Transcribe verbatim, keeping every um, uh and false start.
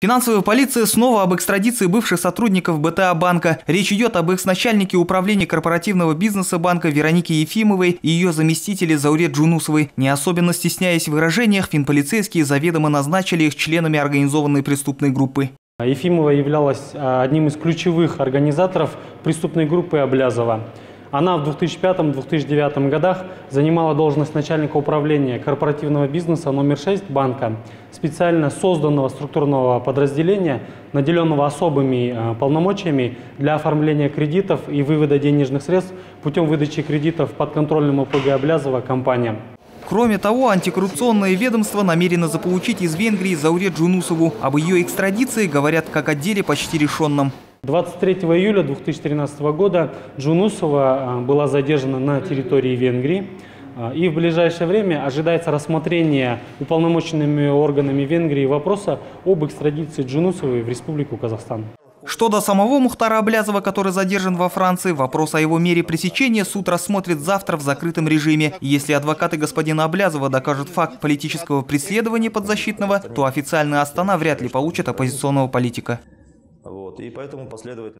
Финансовая полиция снова об экстрадиции бывших сотрудников БТА банка. Речь идет об экс-начальнике управления корпоративного бизнеса банка Веронике Ефимовой и ее заместителе Зауре Джунусовой. Не особенно стесняясь в выражениях, финполицейские заведомо назначили их членами организованной преступной группы. Ефимова являлась одним из ключевых организаторов преступной группы Аблязова. Она в две тысячи пятом — две тысячи девятом годах занимала должность начальника управления корпоративного бизнеса номер шесть банка, специально созданного структурного подразделения, наделенного особыми полномочиями для оформления кредитов и вывода денежных средств путем выдачи кредитов подконтрольным ОПГ Аблязова компаниям. Кроме того, антикоррупционное ведомство намерено заполучить из Венгрии Зауре Джунусову. Об ее экстрадиции говорят как о деле почти решенном. двадцать третьего июля две тысячи тринадцатого года Джунусова была задержана на территории Венгрии. И в ближайшее время ожидается рассмотрение уполномоченными органами Венгрии вопроса об экстрадиции Джунусовой в Республику Казахстан. Что до самого Мухтара Аблязова, который задержан во Франции, вопрос о его мере пресечения суд рассмотрит завтра в закрытом режиме. Если адвокаты господина Аблязова докажут факт политического преследования подзащитного, то официально Астана вряд ли получит оппозиционного политика. Вот, и поэтому последовательно